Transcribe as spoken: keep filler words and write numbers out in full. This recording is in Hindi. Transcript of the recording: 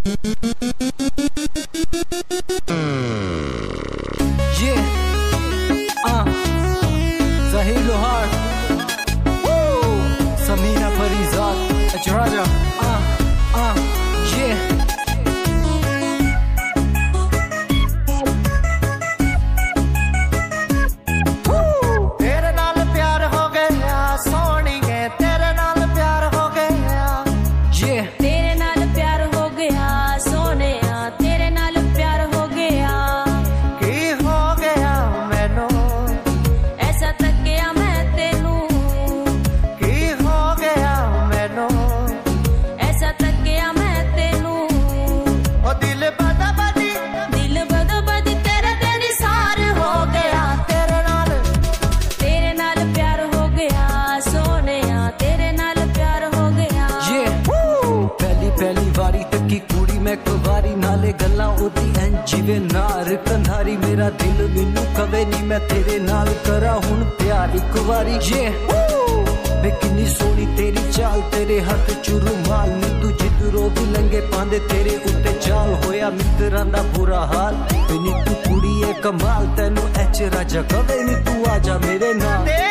Yeah, uh, Zahir Lohar, Woo, Samina Farizad, Ajraja, uh, uh, yeah. कुवारी नाले गल्ला ओदी एं जिवे नार कंधारी मेरा दिल मैनू कवे नी मैं तेरे नाल करा हुण प्यार इक वारी ये वे किन्नी सोहनी तेरी चाल तेरे हथ च रुमाल नी तू जिधरों भी लंघे पांदे तेरे उत्ते चाल होया मित्रां दा बुरा हाल नी तू कुड़ी ए कमाल तेनू एच राजा कवे नी तू आजा मेरे नाल।